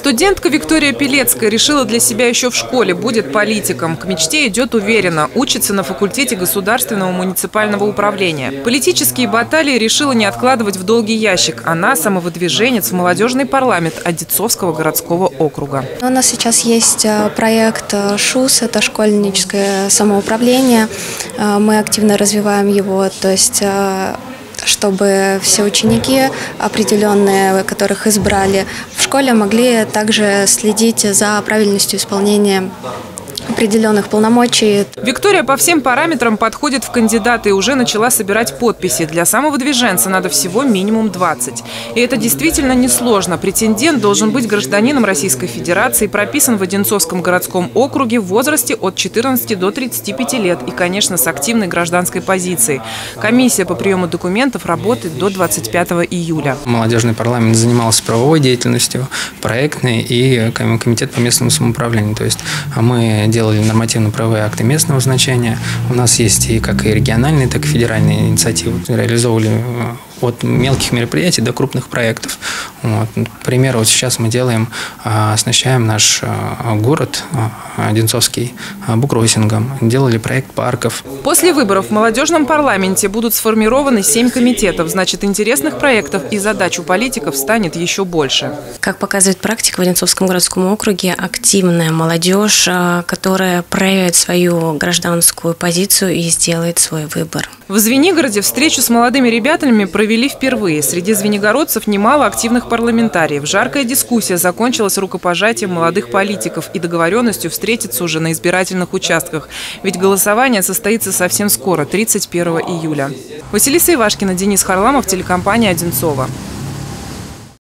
Студентка Виктория Пелецкая решила для себя еще в школе, будет политиком. К мечте идет уверенно, учится на факультете государственного муниципального управления. Политические баталии решила не откладывать в долгий ящик. Она самовыдвиженец в молодежный парламент Одинцовского городского округа. У нас сейчас есть проект ШУС, это школьническое самоуправление. Мы активно развиваем его, то есть чтобы все ученики определенные, которых избрали в школе, могли также следить за правильностью исполнения определенных полномочий. Виктория по всем параметрам подходит в кандидаты и уже начала собирать подписи. Для самовыдвиженца надо всего минимум 20. И это действительно несложно. Претендент должен быть гражданином Российской Федерации, прописан в Одинцовском городском округе в возрасте от 14 до 35 лет и, конечно, с активной гражданской позицией. Комиссия по приему документов работает до 25 июля. Молодежный парламент занимался правовой деятельностью, проектной и комитет по местному самоуправлению. То есть мы делали нормативно-правовые акты местного значения. У нас есть и как и региональные, так и федеральные инициативы. Реализовывали от мелких мероприятий до крупных проектов. Вот. К примеру, вот сейчас мы делаем, оснащаем наш город Одинцовский буккроссингом. Делали проект парков. После выборов в молодежном парламенте будут сформированы 7 комитетов. Значит, интересных проектов и задач у политиков станет еще больше. Как показывает практика, в Одинцовском городском округе активная молодежь, которая проявит свою гражданскую позицию и сделает свой выбор. В Звенигороде встречу с молодыми ребятами провели впервые. Среди звенигородцев немало активных парламентариев. Жаркая дискуссия закончилась рукопожатием молодых политиков и договоренностью встретиться уже на избирательных участках. Ведь голосование состоится совсем скоро, 31 июля. Василиса Ивашкина, Денис Харламов, телекомпания «Одинцово».